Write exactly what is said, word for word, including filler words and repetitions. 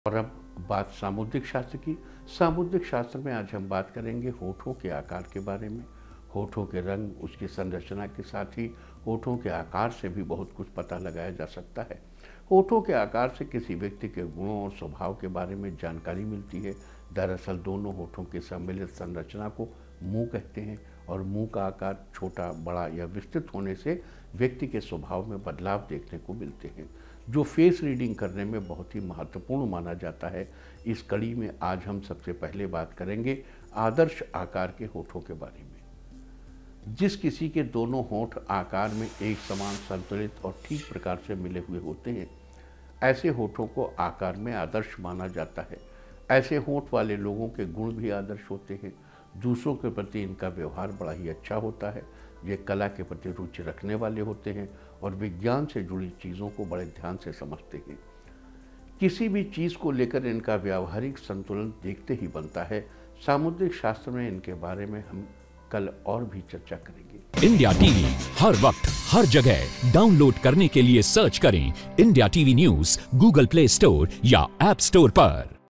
और अब बात सामुद्रिक शास्त्र की। सामुद्रिक शास्त्र में आज हम बात करेंगे होठों के आकार के बारे में। होठों के रंग, उसकी संरचना के साथ ही होठों के आकार से भी बहुत कुछ पता लगाया जा सकता है। होठों के आकार से किसी व्यक्ति के गुणों और स्वभाव के बारे में जानकारी मिलती है। दरअसल दोनों होठों की सम्मिलित संरचना को मुंह कहते हैं और मुंह का आकार छोटा, बड़ा या विस्तृत होने से व्यक्ति के स्वभाव में बदलाव देखने को मिलते हैं, जो फेस रीडिंग करने में बहुत ही महत्वपूर्ण माना जाता है। इस कड़ी में आज हम सबसे पहले बात करेंगे आदर्श आकार के होठों के बारे में। जिस किसी के दोनों होंठ आकार में एक समान, संतुलित और ठीक प्रकार से मिले हुए होते हैं, ऐसे होठों को आकार में आदर्श माना जाता है। ऐसे होंठ वाले लोगों के गुण भी आदर्श होते हैं। दूसरों के प्रति इनका व्यवहार बड़ा ही अच्छा होता है। ये कला के प्रति रुचि रखने वाले होते हैं और विज्ञान से जुड़ी चीज़ों को बड़े ध्यान से समझते हैं। किसी भी चीज़ को लेकर इनका व्यावहारिक संतुलन देखते ही बनता है। सामुद्रिक शास्त्र में इनके बारे में हम कल और भी चर्चा करेंगे। इंडिया टीवी हर वक्त हर जगह डाउनलोड करने के लिए सर्च करें India TV news Google Play Store या ऐप स्टोर पर।